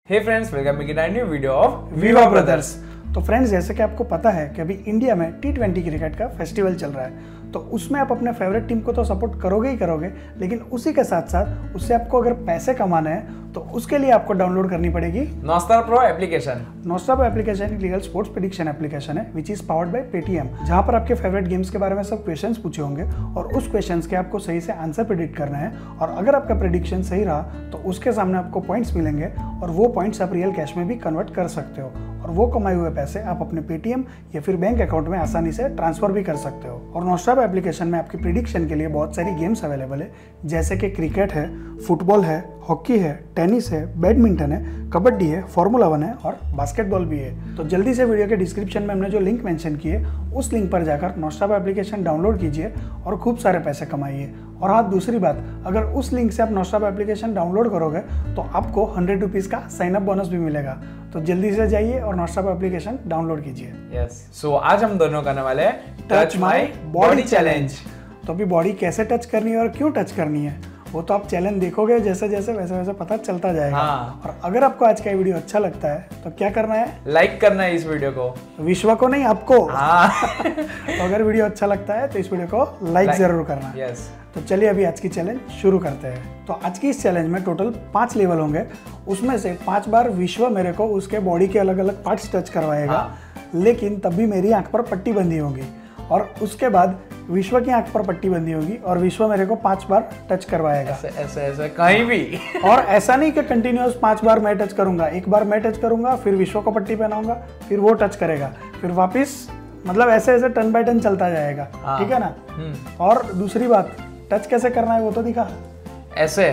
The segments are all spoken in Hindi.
Hey friends, welcome back to new video of Viva Brothers. तो फ्रेंड्स, जैसे कि आपको पता है कि अभी इंडिया में T20 क्रिकेट का फेस्टिवल चल रहा है, तो उसमें आप अपने फेवरेट टीम को तो सपोर्ट करोगे ही करोगे, लेकिन उसी के साथ साथ उससे आपको अगर पैसे कमाने हैं तो उसके लिए आपको डाउनलोड करनी पड़ेगी Nostar pro application. Nostar pro application एक लीगल स्पोर्ट्स प्रेडिक्शन एप्लीकेशन है which is powered by Paytm, जहां पर आपके फेवरेट गेम्स के बारे में सब क्वेश्चंस पूछे होंगे और उस क्वेश्चंस के आपको सही से आंसर प्रेडिक्ट करना है। और अगर आपका प्रेडिक्शन सही रहा तो उसके सामने आपको पॉइंट्स मिलेंगे और वो पॉइंट्स आप रियल कैश में भी कन्वर्ट कर सकते हो और वो कमाए हुए पैसे आप अपने पेटीएम या फिर बैंक अकाउंट में आसानी से ट्रांसफर भी कर सकते हो। और नॉस्टार एप्लीकेशन में आपकी प्रिडिक्शन के लिए बहुत सारी गेम्स अवेलेबल है, जैसे कि क्रिकेट है, फुटबॉल है, हॉकी है, टेनिस है, बैडमिंटन है, कबड्डी है, फार्मूला 1 है और बास्केटबॉल भी है। तो जल्दी से वीडियो के डिस्क्रिप्शन में हमने जो लिंक मेंशन की है उस लिंक पर जाकर नॉस्टार एप्लीकेशन डाउनलोड कीजिए और खूब सारे पैसे कमाइए। और हाँ, दूसरी बात, अगर उस लिंक से आप नॉस्टार एप्लीकेशन डाउनलोड करोगे तो आपको 100 रुपीज़ का साइन अप बोनस भी मिलेगा। तो जल्दी से जाइए और नॉस्टार एप्लीकेशन डाउनलोड कीजिए। यस, सो आज हम दोनों करने वाले हैं टच माय बॉडी चैलेंज। तो अभी बॉडी कैसे टच करनी है और क्यों टच करनी है वो तो आप चैलेंज देखोगे, जैसे जैसे वैसे वैसे पता चलता जाएगा। हाँ। और अगर आपको आज का वीडियो अच्छा लगता है तो क्या करना है? लाइक करना है इस वीडियो को, विश्व को नहीं, आपको। हाँ। तो अगर वीडियो अच्छा लगता है तो इस वीडियो को लाइक जरूर करना। यस। तो चलिए अभी आज की चैलेंज शुरू करते हैं। तो आज की इस चैलेंज में टोटल 5 लेवल होंगे, उसमें से 5 बार विश्व मेरे को उसके बॉडी के अलग अलग पार्ट्स टच करवाएगा। हाँ। लेकिन तब भी मेरी आंख पर पट्टी बंधी होगी और उसके बाद विश्व की आंख पर पट्टी बंधी होगी और विश्व मेरे को 5 बार टच करवाएगा। ऐसे ऐसे ऐसे कहीं भी। और ऐसा नहीं कि कंटिन्यूअस 5 बार मैं टच करूंगा, एक बार मैं टच करूंगा, फिर विश्व को पट्टी पहनाऊंगा, फिर वो टच करेगा, फिर वापस, मतलब ऐसे ऐसे टर्न बाय टर्न चलता जाएगा। हाँ। ठीक है ना? और दूसरी बात, टच कैसे करना है वो तो दिखा। ऐसे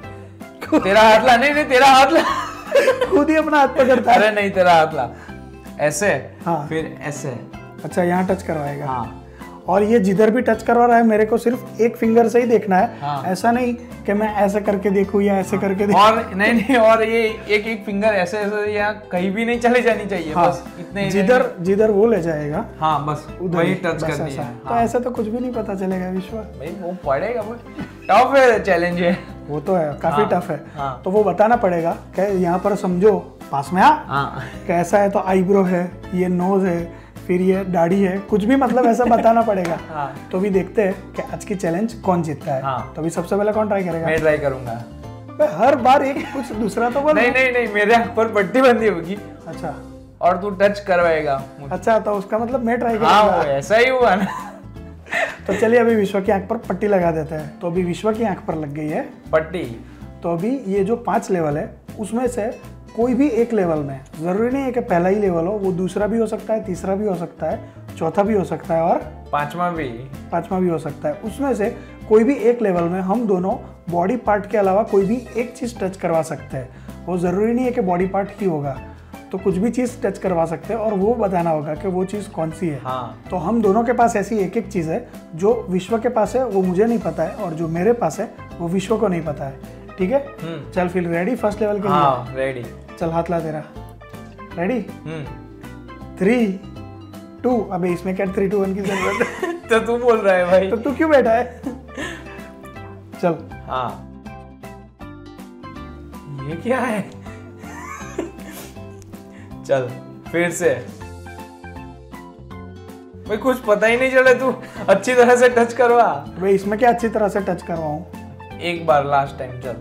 तेरा हाथ ला, नहीं नहीं तेरा हाथ ला। खुद ही अपना हाथ पकड़ता है। अरे नहीं, तेरा हाथ ला, ऐसे। हाँ। फिर ऐसे। अच्छा, यहाँ टच करवाएगा। हाँ। और ये जिधर भी टच करवा रहा है मेरे को सिर्फ एक फिंगर से ही देखना है। हाँ। ऐसा नहीं कि मैं ऐसे करके देखूं या ऐसे करके देखूं। और नहीं नहीं, और ये एक एक फिंगर ऐसे ऐसे या कहीं भी नहीं चले जानी चाहिए। हाँ। बस इतने जिधर जिधर वो ले जाएगा, हाँ, बस वही टच करनी है। तो ऐसे तो कुछ भी नहीं पता चलेगा विश्व। भाई वो पड़ेगा, वो टफ है, चैलेंज है। वो तो है, काफी टफ है। हाँ। तो वो बताना पड़ेगा कि यहाँ पर समझो, पास में हाँ। कैसा है, तो आईब्रो है, ये नोज है, फिर ये दाढ़ी है, कुछ भी मतलब ऐसा बताना पड़ेगा। हाँ। तो भी देखते हैं कि आज की चैलेंज कौन जीतता है। हाँ। तो अभी सबसे पहले कौन ट्राई करेगा? मैं ट्राई करूंगा। हर बार एक कुछ दूसरा तो बोल। नहीं नहीं नहीं, मेरे हाथ पर पट्टी बंधी होगी। अच्छा। और तू टच करवाएगा। अच्छा, तो उसका मतलब मैं ट्राई हाँ, वो करूंगा। ऐसा ही हुआ ना। तो चलिए अभी विश्व की आंख पर पट्टी लगा देते हैं। तो अभी विश्व की आंख पर लग गई है पट्टी। तो अभी ये जो 5 लेवल है उसमें से कोई भी एक लेवल में, जरूरी नहीं है कि पहला ही लेवल हो, वो दूसरा भी हो सकता है, तीसरा भी हो सकता है, चौथा भी हो सकता है और पांचवा भी हो सकता है। उसमें से कोई भी एक लेवल में हम दोनों बॉडी पार्ट के अलावा कोई भी एक चीज टच करवा सकते हैं। वो जरूरी नहीं है कि बॉडी पार्ट ही होगा, तो कुछ भी चीज टच करवा सकते हैं और वो बताना होगा कि वो चीज कौन सी है। हाँ। तो हम दोनों के पास ऐसी एक एक चीज है, जो विश्व के पास है वो मुझे नहीं पता है और जो मेरे पास है वो विश्व को नहीं पता है। ठीक है? चल फिर रेडी फर्स्ट लेवल के लिए? हाँ, रेडी। चल हाथ ला तेरा। रेडी? 3, 2। अबे इसमें क्या 3, 2, 1 की जरूरत है? तो तू बोल रहा है भाई। तो तू क्यों बैठा है? चल। हाँ। ये क्या है? चल फिर से। भाई कुछ पता ही नहीं चला, तू अच्छी तरह से टच करवा। भाई इसमें क्या अच्छी तरह से टच करवाऊं? एक बार लास्ट टाइम। चल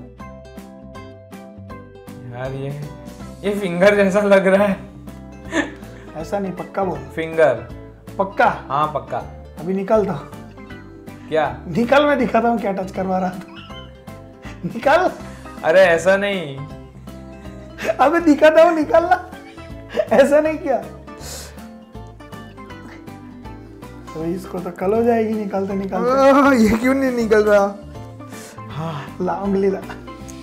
यार, ये फिंगर जैसा लग रहा है। ऐसा नहीं, पक्का बोल। फिंगर। पक्का? हाँ पक्का। अभी निकल तो। क्या निकल, मैं दिखाता हूँ क्या टच करवा रहा था। निकल। अरे ऐसा नहीं। अबे दिखाता हूँ, निकलना। ऐसा नहीं किया तो इसको तो कल हो जाएगी निकालते निकालते। ये क्यों नहीं निकल रहा? हाँ, ला उंगली ला।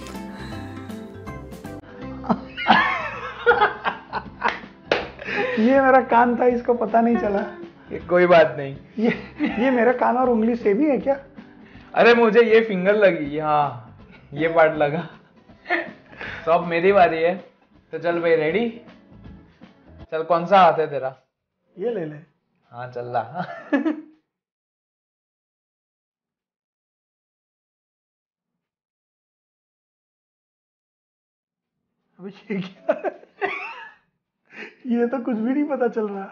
ये मेरा कान था, इसको पता नहीं चला। ये कोई बात नहीं। ये मेरा कान और उंगली सेम ही है क्या? अरे मुझे ये फिंगर लगी। हाँ, ये पार्ट लगा। तो अब मेरी बारी है। तो चल भाई, रेडी? चल, कौन सा हाथ है तेरा? ये ले ले। हाँ चल रहा। अबे ये क्या है? ये तो कुछ भी नहीं पता चल रहा।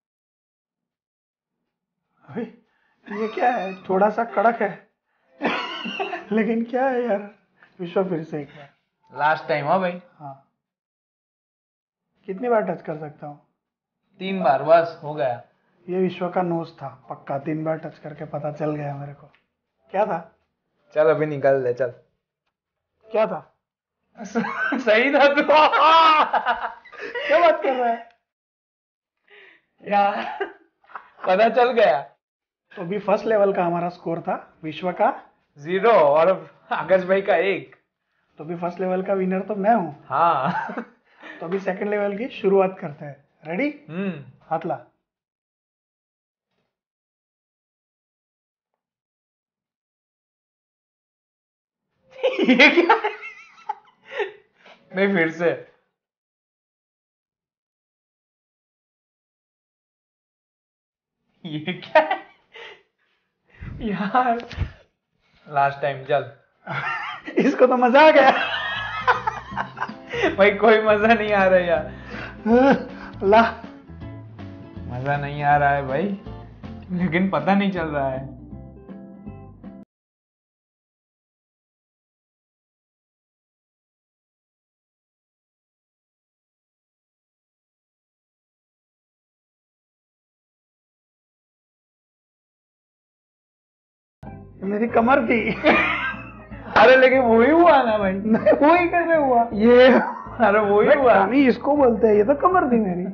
अबे ये क्या है? थोड़ा सा कड़क है लेकिन क्या है यार? विश्व फिर से एक बार। लास्ट टाइम हाँ भाई। हाँ, कितनी बार टच कर सकता हूँ? 3 बार बस हो गया। ये विश्व का नोज था पक्का, 3 बार टच करके पता चल गया मेरे को। क्या था? चल अभी निकल ले चल। क्या था? सही था तू। क्या बात कर रहा है यार, पता चल गया। तो अभी फर्स्ट लेवल का हमारा स्कोर था, विश्व का 0 और आकाश भाई का 1। तो अभी फर्स्ट लेवल का विनर तो मैं हूँ। हाँ। तो अभी सेकंड लेवल की शुरुआत करते हैं। रेडी? हाथ ला। ये क्या है? नहीं फिर से। ये क्या है यार? लास्ट टाइम चल। इसको तो मजा आ गया। भाई कोई मजा नहीं आ रहा यार। ला। मजा नहीं आ रहा है भाई, लेकिन पता नहीं चल रहा है। मेरी कमर थी। अरे लेकिन वो ही हुआ ना भाई। नहीं, वो ही कैसे हुआ? ये अरे वो ही हुआ। नहीं, इसको बोलते हैं, ये तो कमर थी मेरी।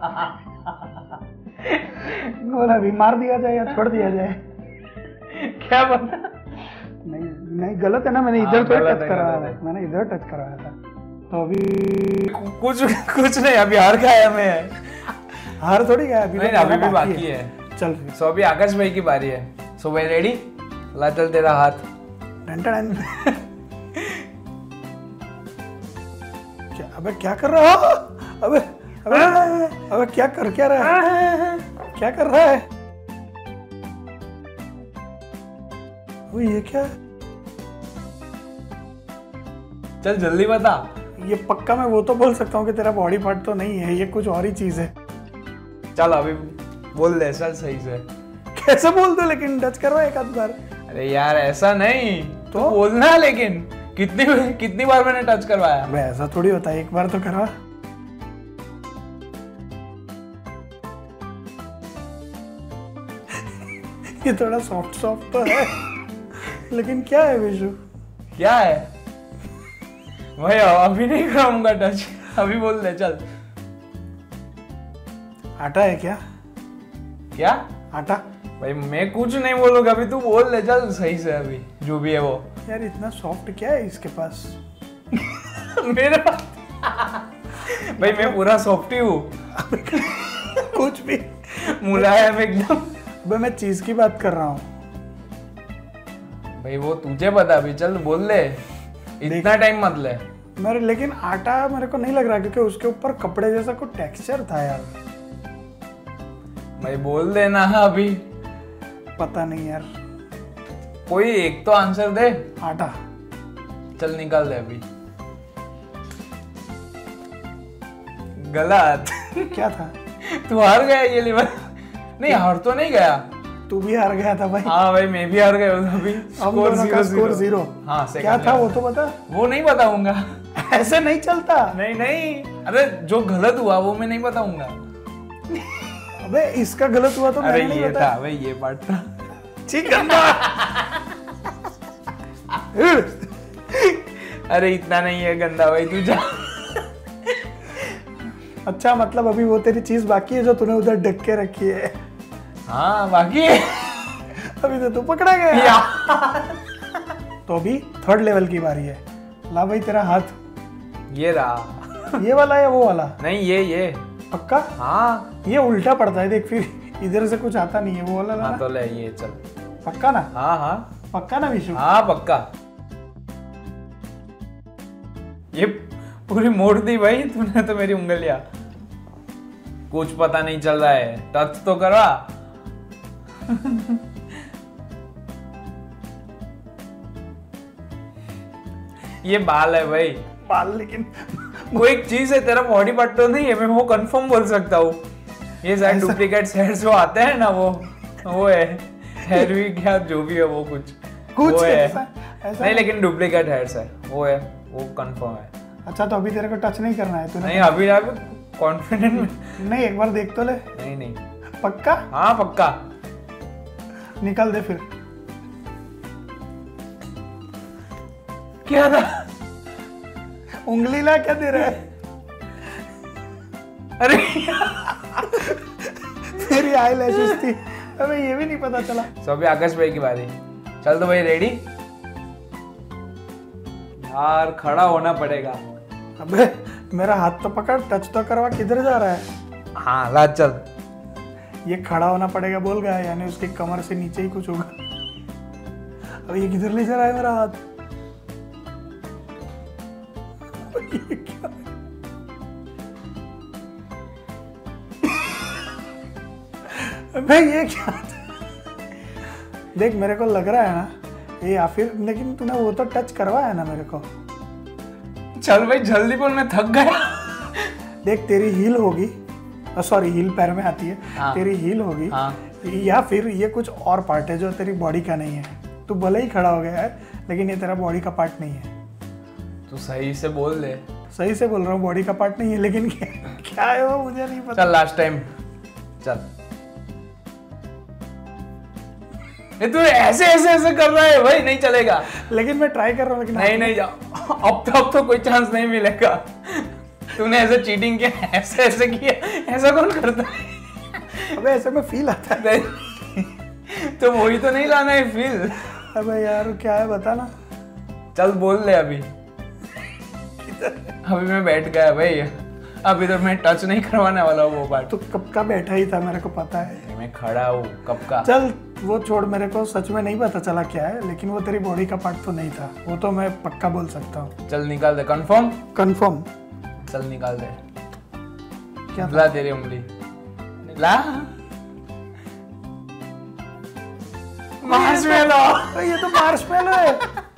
बोला अभी मार दिया जाए या छोड़ दिया जाए। क्या पता। नहीं नहीं, गलत है ना, मैंने इधर तो टच करवाया था, मैंने इधर टच करवाया था। तो अभी कुछ नहीं, अभी हार गया मैं। हार थोड़ी गया अभी। नहीं, अभी भी बाकी है। चल सो अभी आकाश भाई की बारी है। सो भाई रेडी? ला चल तेरा हाथ। क्या? अबे क्या कर रहा हो? अबे अबे अबे क्या रहा है? क्या कर रहा है? वो ये क्या है? चल जल्दी बता। ये पक्का मैं वो तो बोल सकता हूँ कि तेरा बॉडी पार्ट तो नहीं है, ये कुछ और ही चीज है। चल अभी बोल दे चल सही से। कैसे बोल दो? लेकिन टच करवा एक आध बार। अरे यार ऐसा नहीं तो बोलना, लेकिन कितनी बार मैंने टच करवाया? मैं ऐसा थोड़ी होता है, एक बार तो करवा। ये थोड़ा सॉफ्ट तो है लेकिन क्या है विशु? क्या है भाई? अभी नहीं कराऊंगा टच, अभी बोल दे चल। आटा है क्या? क्या आटा? भाई मैं कुछ नहीं बोलूंगा, अभी तू बोल ले चल सही से। अभी जो भी है वो। यार इतना सॉफ्ट क्या है इसके पास? मेरे पास भाई मैं पूरा सॉफ्ट ही हूँ। कुछ भी मुलायम एकदम। भाई मैं चीज की बात कर रहा हूँ भाई, वो तुझे पता। अभी चल बोल ले, इतना टाइम मत ले। मेरे लेकिन आटा मेरे को नहीं लग रहा, क्योंकि उसके ऊपर कपड़े जैसा कुछ टेक्सचर था यार। भाई बोल देना अभी। पता नहीं यार, कोई एक तो आंसर दे। आटा। चल निकाल दे अभी। गलत। क्या था? तू हार गया ये लेवल। नहीं हार तो नहीं गया, तू भी हार गया था भाई। हाँ भाई मैं भी हार गया हूँ अभी। स्कोर 0। हाँ क्या था वो तो बता। वो नहीं बताऊंगा। ऐसे नहीं चलता। नहीं, अरे जो गलत हुआ वो मैं नहीं बताऊंगा। अबे इसका गलत हुआ तो अरे मैंने नहीं ये बताया। था भाई, ये पार्ट था। ठीक है। अरे इतना नहीं है गंदा भाई, तू जा। अच्छा मतलब अभी वो तेरी चीज बाकी है जो तूने उधर ढक के रखी है। हाँ बाकी है। अभी तो तू पकड़ा गया। तो अभी थर्ड लेवल की बारी है। ला भाई तेरा हाथ। ये रहा। ये वाला या वो वाला? नहीं ये पक्का? हाँ ये उल्टा पड़ता है देख, फिर इधर से कुछ आता नहीं है। वो वाला हाँ ना? तो ले ये चल। पक्का ना? हाँ पक्का ना विशु? हाँ पक्का। ये पूरी मोड़ दी भाई तूने तो मेरी उंगलियां। कुछ पता नहीं चल रहा है, टच तो करा। ये बाल है भाई। बाल? लेकिन कोई एक चीज है, तेरा बॉडी पार्ट तो नहीं है, मैं वो कंफर्म बोल सकता हूँ। ये शायद डुप्लीकेट हेयर जो आते हैं ना, वो है हेयर भी, क्या जो भी है वो कुछ वो है। ऐसा नहीं लेकिन डुप्लीकेट हेयर्स है, वो कंफर्म है। अच्छा तो अभी तेरे को टच नहीं करना है तूने? नहीं अभी कॉन्फिडेंट में नहीं, एक बार देख तो ले। नहीं पक्का? हाँ पक्का। निकल दे फिर। क्या था? उंगली ला, क्या दे रहा है? अरे मेरी आई लैशेस थी, अबे ये भी नहीं पता चला। तो अभी आकाश भाई की बारी। चल तो भाई रेडी? यार खड़ा होना पड़ेगा। अबे मेरा हाथ तो पकड़, टच तो करवा, किधर जा रहा है? हाँ ला चल। ये खड़ा होना पड़ेगा बोल गया, यानी उसकी कमर से नीचे ही कुछ होगा। अब ये किधर ले जा रहा है मेरा हाथ? ये क्या है? अबे ये क्या? देख मेरे को लग रहा है ना ये, या फिर लेकिन तूने वो तो टच करवाया ना मेरे को। चल भाई जल्दी बोल, मैं थक गया। देख तेरी हील होगी, सॉरी हील पैर में आती है। हाँ। तेरी हील होगी। हाँ। या फिर ये कुछ और पार्ट है जो तेरी बॉडी का नहीं है। तू भले ही खड़ा हो गया है लेकिन ये तेरा बॉडी का पार्ट नहीं है। तू सही से बोल दे। सही से बोल रहा हूँ, बॉडी का पार्ट नहीं है, लेकिन क्या है वो मुझे नहीं पता। चल लास्ट टाइम चल। ये तू ऐसे कर रहा है भाई, नहीं चलेगा। लेकिन मैं ट्राई कर रहा हूँ, लेकिन नहीं जा, अब तो कोई चांस नहीं मिलेगा। तूने ऐसे चीटिंग किया, ऐसे किया, ऐसा कौन करता है? अबे ऐसे में फील आता है। तो वही तो नहीं लाना है फील। अबे यार क्या है बता ना। चल बोल ले अभी। अभी मैं बैठ गया भाई, अभी तो मैं टच नहीं करवाने वाला हूँ वो पार्ट। तो कब का बैठा ही था, मेरे को पता है। मैं खड़ा हूँ कब का। चल वो छोड़, मेरे को सच में नहीं पता चला क्या है, लेकिन वो तेरी बॉडी का पार्ट तो नहीं था, वो तो मैं पक्का बोल सकता हूँ। चल निकाल दे, कंफर्म? कंफर्म। चल निकाल दे। क्या ला तेरी उंगली ला। मार्शमेलो। ये तो मार्शमेलो है।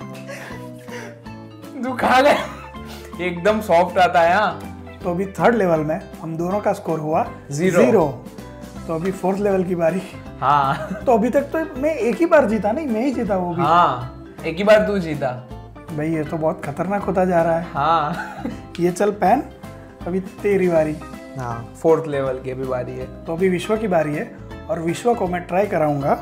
तू खा ले, एकदम सॉफ्ट आता है। हाँ तो अभी थर्ड लेवल में हम दोनों का स्कोर हुआ 0। तो अभी फोर्थ लेवल की बारी। हाँ तो अभी तक तो मैं एक ही बार जीता, नहीं मैं ही जीता वो भी। हाँ एक ही बार तू जीता भाई, ये तो बहुत खतरनाक होता जा रहा है। हाँ। ये चल पहन, अभी तेरी बारी। हाँ फोर्थ लेवल की अभी बारी है। तो अभी विश्व की बारी है और विश्व को मैं ट्राई कराऊंगा।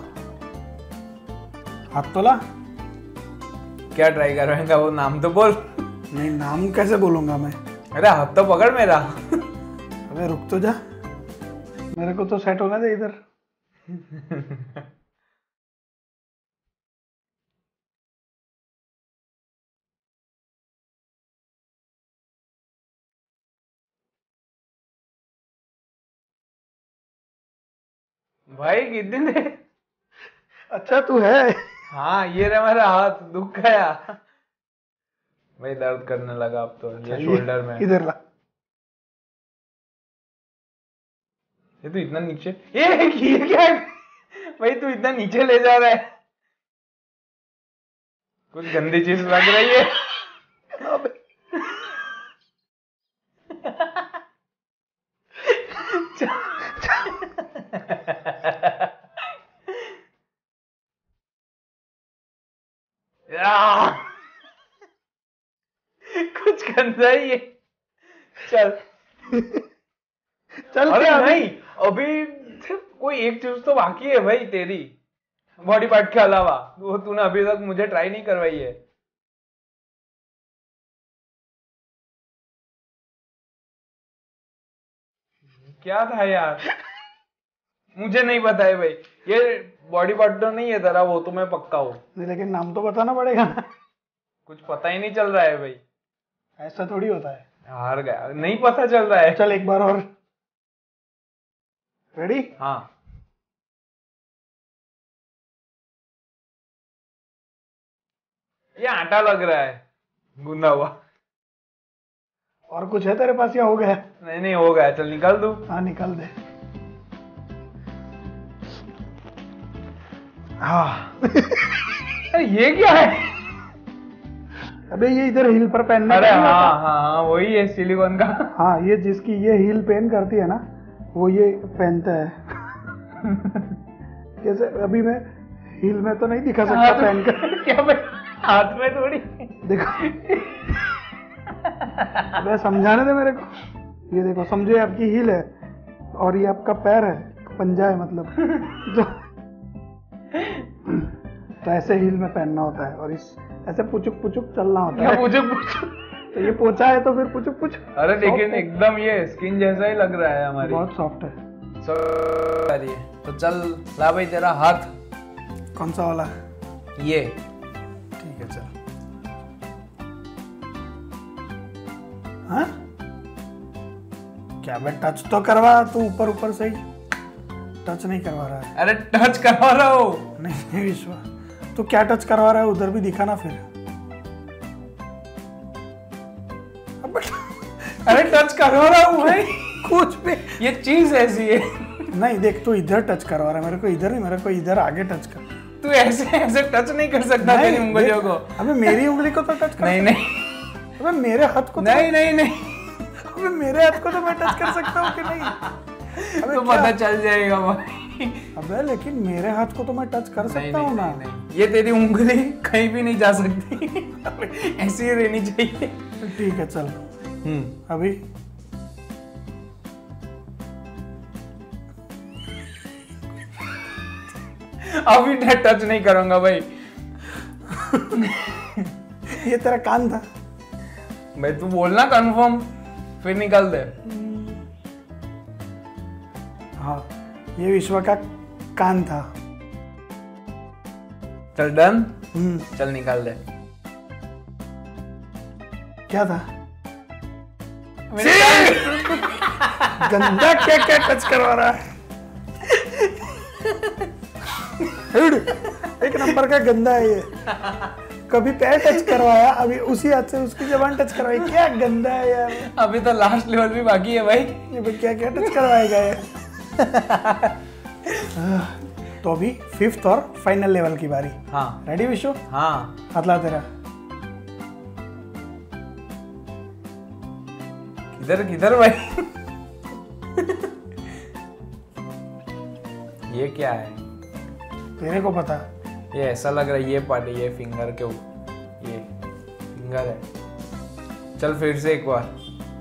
हाथ तोला। क्या ट्राई करवाएगा, वो नाम तो बोल। नहीं नाम कैसे बोलूंगा मैं? अरे हाथ तो पकड़ मेरा। अबे रुक तो जा, मेरे को तो सेट होना दे इधर। भाई कितने दे। अच्छा तू है। हाँ ये रहा मेरा हाथ, दुख गया भाई, दर्द करने लगा अब तो। ये शोल्डर में। इधर ला। ये तो इतना नीचे, ये क्या है भाई, तू इतना नीचे ले जा रहा है, कुछ गंदी चीज लग रही है। कुछ गंदा ही है। चल चल। अरे क्या नहीं, अभी कोई एक चीज तो बाकी है भाई तेरी बॉडी पार्ट के अलावा, वो तूने अभी तक मुझे ट्राई नहीं करवाई है। क्या था यार, मुझे नहीं पता है भाई। ये बॉडी पार्ट तो नहीं है तेरा, वो तो मैं पक्का हूँ। लेकिन नाम तो बताना पड़ेगा ना। कुछ पता ही नहीं चल रहा है भाई। ऐसा थोड़ी होता है। हार गया, नहीं पता चल रहा है। चल एक बार और। रेडी? हाँ ये आटा लग रहा है, गूंदा हुआ। और कुछ है तेरे पास या हो गया? नहीं हो गया, चल निकाल दूं। हाँ निकाल दे। हाँ। ये क्या है? अबे ये इधर हील पर पहनने अरे का नहीं हाँ होता? हाँ वही है सिलिकॉन का। हाँ, ये जिसकी ये हील पेन करती है ना, वो ये पहनता है। जैसे अभी मैं हील में तो नहीं दिखा सकता पहन कर। क्या भाई, हाथ में थोड़ी। देखो, मैं समझाने दे मेरे को। ये देखो, समझो ये आपकी हील है और ये आपका पैर है, पंजा है मतलब। तो ऐसे हील में पहनना होता है और इस ऐसे पुचुक पुचुक चलना होता है। पुचुक। तो ये पोछा है तो फिर पुचुक पुचुक। अरे लेकिन एकदम ये स्किन जैसा ही लग रहा है हमारी। बहुत सॉफ्ट है। तो चल ला भाई तेरा हाथ। कौन सा वाला? ये ठीक है, चल। हाँ, क्या बे, टच तो करवा तू, ऊपर ऊपर से ही टच नहीं करवा रहा है। अरे टच करवा रहा हूँ। नहीं विश्वा, तू क्या टच करवा रहा है उधर भी दिखा ना फिर। अरे टच करवा रहा हूँ भाई। कुछ भी, ये चीज ऐसी है। नहीं देख, तू इधर टच करवा रहा है, मेरे को इधर नहीं, मेरे को इधर आगे टच कर। तू ऐसे ऐसे टच नहीं कर सकता तेरी उंगलियों को। अबे मेरी उंगली को तो टच कर। नहीं नहीं अबे मेरे हाथ को नहीं नहीं नहीं। अबे मेरे हाथ को तो मैं टच कर सकता हूँ कि नहीं? तो पता चल जाएगा भाई। अबे लेकिन मेरे हाथ को तो मैं टच कर सकता हूँ ना। नहीं, ये तेरी उंगली कहीं भी नहीं जा सकती। ऐसी ही रहनी चाहिए। ठीक है, चल। अभी अभी टच नहीं करूंगा भाई। ये तेरा कान था भाई, तू बोलना कंफर्म फिर निकाल दे। हाँ, ये विश्व का कान था। चल डन। चल निकाल दे। क्या था? गंदा क्या क्या टच करवा रहा है। एक नंबर का गंदा है ये। कभी पैर टच करवाया, अभी उसी हाथ से उसकी जबान टच करवाई। क्या गंदा है यार। अभी तो लास्ट लेवल भी बाकी है भाई। ये क्या क्या टच करवाएगा ये। तो अभी 5th और फाइनल लेवल की बारी। हाँ रेडी विशु? हाँ। हाथ ला तेरा। किधर किधर भाई। ये क्या है? तेरे को पता? ये ऐसा लग रहा है, ये पार्ट है, ये फिंगर के ऊपर, ये फिंगर है। चल फिर से एक बार।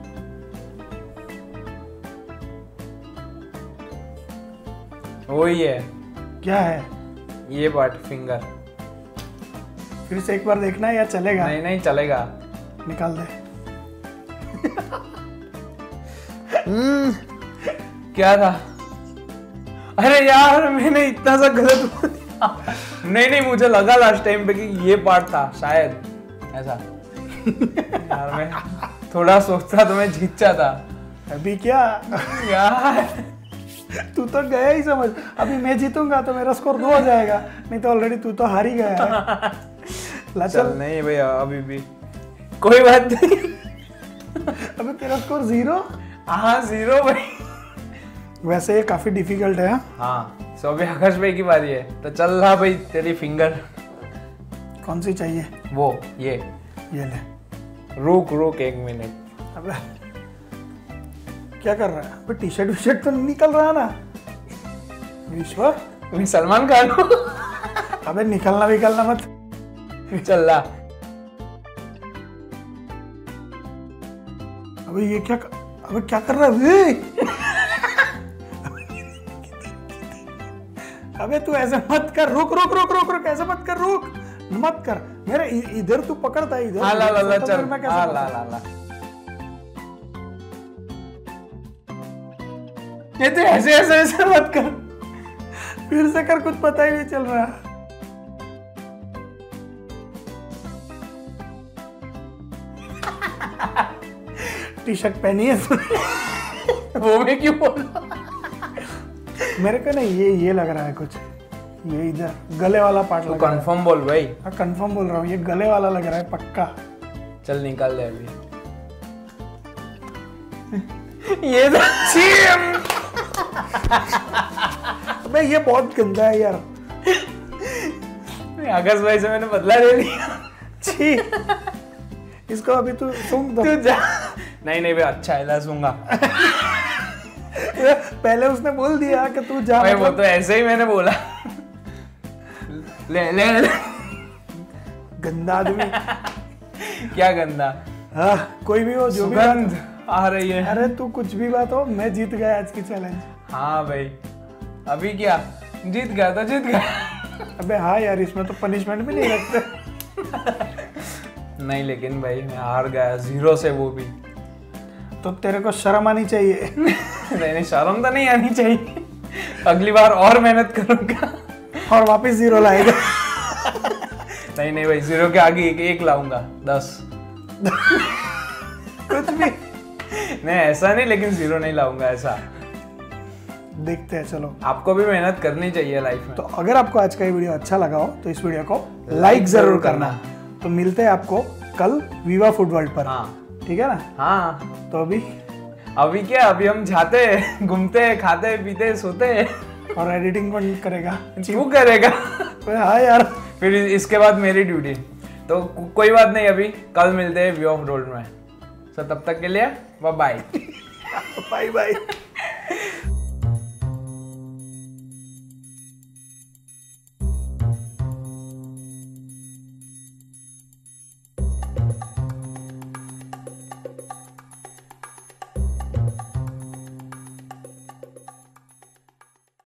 वही है। क्या है? ये पार्ट फिंगर। फिर से एक बार देखना है या चलेगा? नहीं नहीं चलेगा। निकाल दे। क्या था? अरे यार मैंने इतना सा गलत बोल दिया। नहीं नहीं, मुझे लगा लास्ट टाइम पे कि ये पार्ट था शायद ऐसा। यार मैं थोड़ा सोचता तो मैं जीत जाता। अभी क्या यार तू तो गया ही समझ। अभी मैं जीतूंगा तो मेरा स्कोर 2 हो जाएगा, नहीं तो ऑलरेडी तू तो हार ही गया है। ला चल नहीं भैया, अभी भी कोई बात नहीं। अबे तेरा स्कोर 0। हाँ 0 भाई। वैसे ये काफी डिफिकल्ट है। हाँ, सो अभी आकाश भाई की बारी है, तो चल रहा भाई तेरी फिंगर। कौन सी चाहिए? वो ये ले। रुक रुक 1 मिनट। अबे क्या कर रहा है? अबे टी शर्ट तो निकल रहा ना विश्व। मैं सलमान खान हूँ। अबे निकलना मत। चल ला। अबे ये क्या कर रहा है? अबे तू ऐसे मत कर। रुक ऐसे मत कर। रुक मत कर। मेरे इधर तू पकड़ता है इधर। हाँ ला ला ला तो चल। मैं कैसे हाँ पकड़? ला। ये तो ऐसे मत कर। फिर से कर, कुछ पता ही नहीं चल रहा। टी शर्ट पहनी है तूने। वो मैं क्यों बोला? मेरे को नहीं, ये लग रहा है कुछ। ये इधर गले वाला पार्ट लग रहा है। कंफर्म बोल भाई। हाँ कंफर्म बोल रहा हूँ, ये गले वाला लग रहा है पक्का। चल निकाल दे अभी। ये तो अबे ये बहुत गंदा है यार। आकाश भाई से मैंने बदला ले लिया। छी। इसको अभी तू सूंघ दो। तू जा। नहीं भाई अच्छा है, ला सूंगा। पहले उसने बोल दिया कि तू जा। भाई वो तो ऐसे ही मैंने बोला। ले। गंदा आदमी। क्या गंदा? हाँ, कोई भी हो, जो भी सुगंध आ रही है। अरे तू कुछ भी बात हो, मैं जीत गया आज की चैलेंज। हाँ भाई, अभी क्या जीत गया तो जीत गया। अबे हाँ यार, इसमें तो पनिशमेंट भी नहीं रखते। नहीं लेकिन भाई मैं हार गया 0 से, वो भी। तो तेरे को शर्म आनी चाहिए। नहीं शर्म तो नहीं आनी चाहिए। अगली बार और मेहनत करूंगा और वापस 0 लाएगा। नहीं भाई 0 के आगे एक लाऊंगा 10। कुछ भी नहीं ऐसा नहीं, लेकिन 0 नहीं लाऊंगा ऐसा। देखते हैं, चलो। आपको भी मेहनत करनी चाहिए लाइफ में। तो अगर आपको आज का ये वीडियो अच्छा लगा हो तो इस वीडियो को लाइक जरूर करना। तो मिलते हैं आपको कल विवा फूड वर्ल्ड पर। हाँ ठीक है ना? हाँ। तो अभी क्या, अभी हम जाते घूमते खाते पीते सोते। और एडिटिंग कौन करेगा? तू करेगा। हाँ यार। फिर इसके बाद मेरी ड्यूटी। तो कोई बात नहीं, अभी कल मिलते हैं व्यू ऑफ रोड में। तो तब तक के लिए बाय बाय। Bye bye.